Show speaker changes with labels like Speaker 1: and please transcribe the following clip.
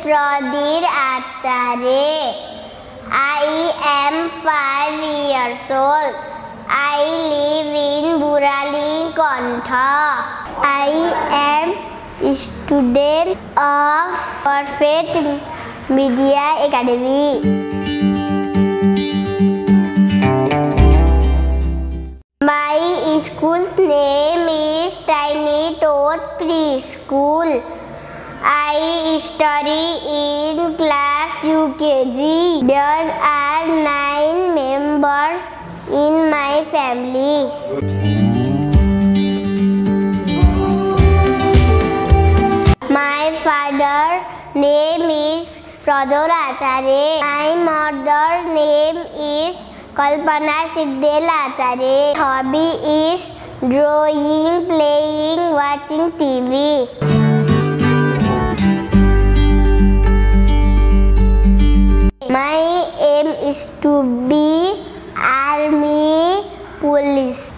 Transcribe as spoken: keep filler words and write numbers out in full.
Speaker 1: Pradir Acharya. I am five years old. I live in Burali, Kontha. I am a student of Perfect Media Academy. My school's name is Tiny Toes Preschool. I study in class U K G. There are nine members in my family. My father name is Pradir Acharya. My mother name is Kalpana Siddel Acharya. Hobby is drawing, playing, watching T V. My aim is to be army, police.